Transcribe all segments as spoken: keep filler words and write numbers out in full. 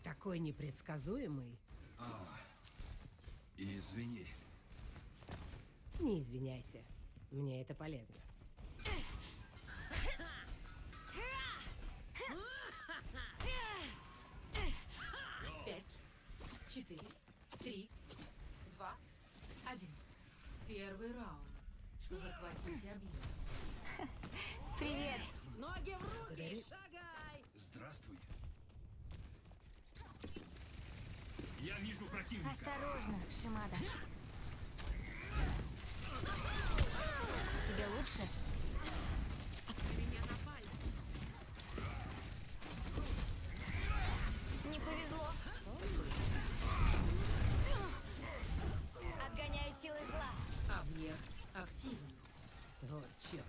такой непредсказуемый. А, извини. Не извиняйся. Мне это полезно. Пять, четыре, три, два, один. Первый раунд. Захватите объект. Привет. Ноги в руки, шагай! Здравствуй. Я вижу противника. Осторожно, Шимада. Тебе лучше? Меня напали. Не повезло. Отгоняю силы зла. Объект активен. О, черт.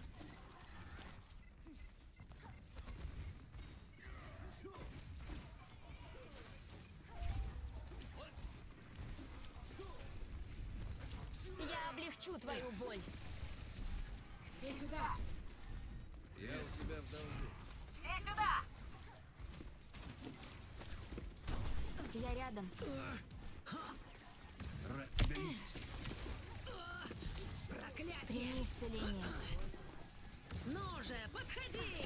Я облегчу твою боль. Все сюда. Я у тебя в долгу. Все сюда! Я рядом. Рад тебя видеть. Проклятие! Прими исцеление. Ну же, подходи!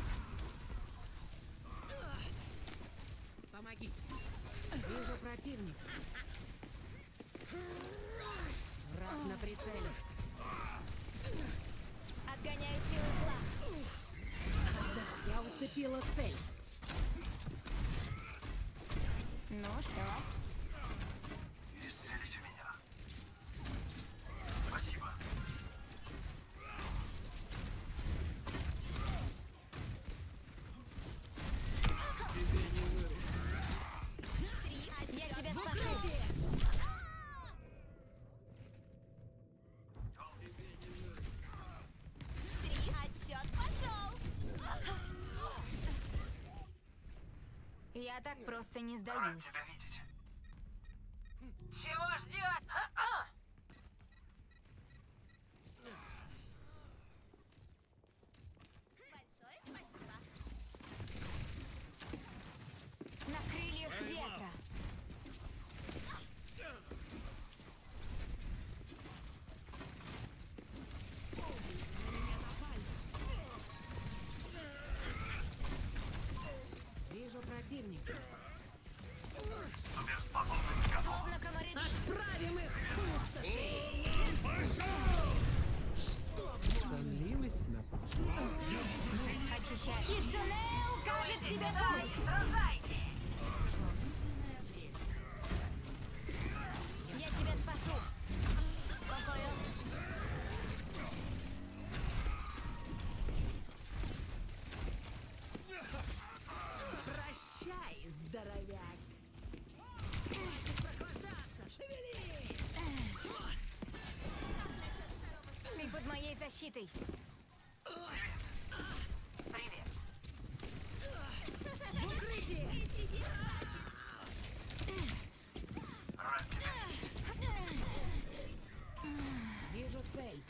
Помоги. Вижу противника. Враг на прицеле. Отгоняю силы зла. Я уцепила цель. Ну что? Исцелите меня. Спасибо. Я тебя спасу. Три, отсчет пошел. Я так просто не Рад сдаюсь. тебя видеть. Чего ждет? Большое спасибо. На крыльях ветра. Вижу противника. Суперспособность готова. Словно комары. Отправим их в пустоши! Сонливость напала. Очищай. Кицуне укажет тебе путь. Дополнительное время. Я тебя спасу. Спокою. Прощай, здоровяк! Прохлаждаться! Шевелись! Ты под моей защитой. Привет. В укрытии! Рад тебя видеть. Вижу цель.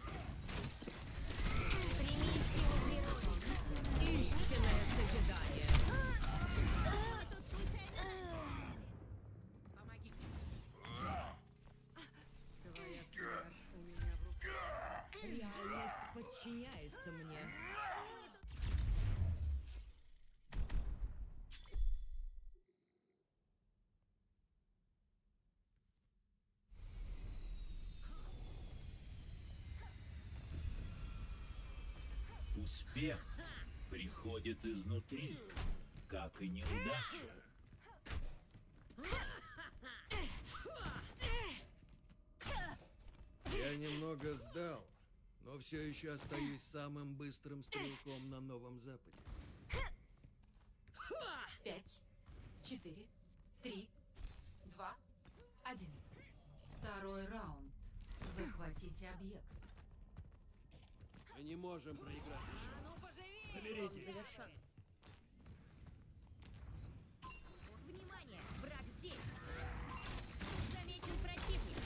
Прими силу природы. Истинное созидание. Мы тут случайно. Помоги. Твоя смерть у меня в руках. Реальность подчиняется мне. Успех приходит изнутри, как и неудача. Я немного сдал, но все еще остаюсь самым быстрым стрелком на Новом Западе. Пять, четыре, три, два, один. Второй раунд. Захватите объект. Мы не можем проиграть еще. Соберитесь. Внимание, враг здесь. Замечен противник.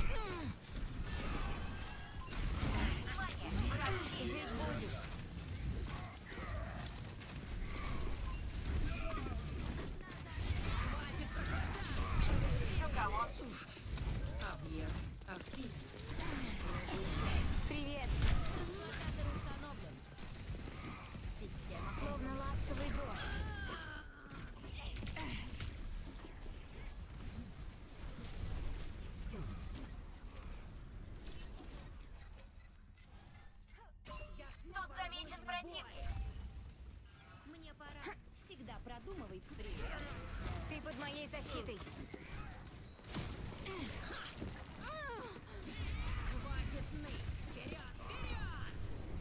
Внимание, враг здесь. Жить будешь. продумывай. Привет. Ты под моей защитой. Хватит ныть. Вперед, вперед!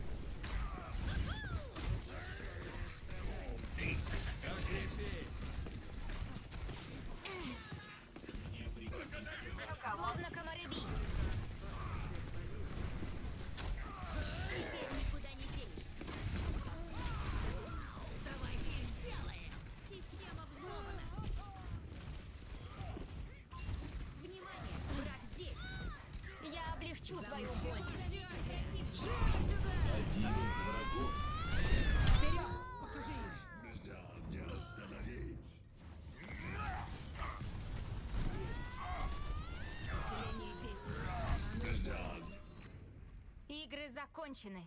Мне пригодится. Словно комары бий. Теперь никуда не денешься. Давайте их сделаем. Система взломана. Внимание, враг здесь. Я облегчу твою боль. Один из врагов. Вперед! Покажи их! Игры закончены.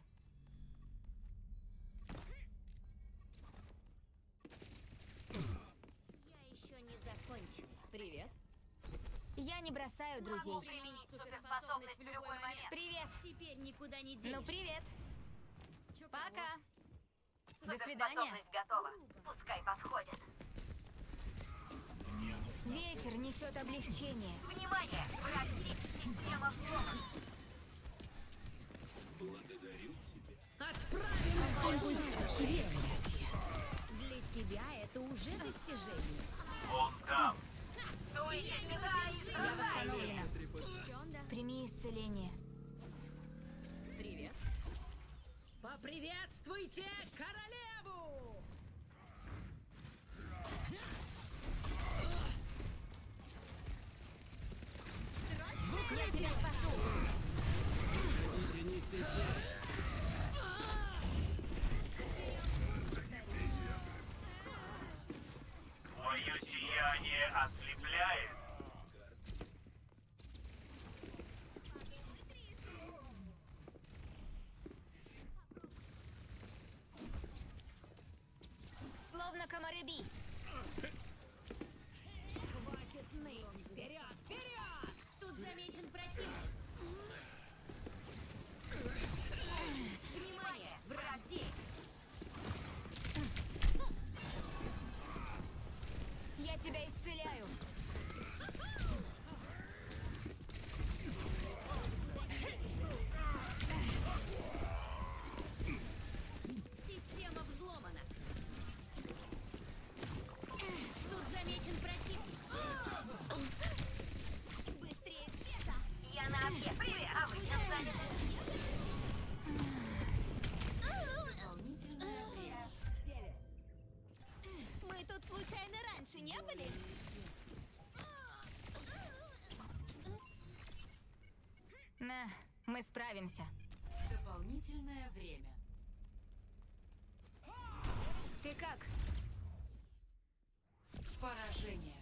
Я еще не закончила. Привет. Я не бросаю друзей. Могу применить суперспособность в любой момент. Привет. Теперь никуда не денешься. Ну, привет. Чё, Пока. До свидания. Суперспособность готова. Пускай подходит. Мне нужна Ветер несет облегчение. Внимание! Враг здесь. Система взломана. благодарю тебя. Отправим импульс активирования. Для тебя это уже достижение. Вон там. Дуйте сюда и Я восстановлена. Чёнда? Прими исцеление. Привет. Поприветствуйте королеву! Я тебя спасу. Будете не стесняйтесь. Твое сияние ослепляет. Словно комары бий. Хватит ныть. Вперед, вперед! Тут замечен противник. Внимание, враг здесь. Я тебя исцеляю. Система взломана. Тут замечен противник. Быстрее света! Я на объект. Привет, а вы чем заняты? Дополнительное время. Мы тут случайно раньше не были? На, мы справимся. Дополнительное время. Ты как? Поражение.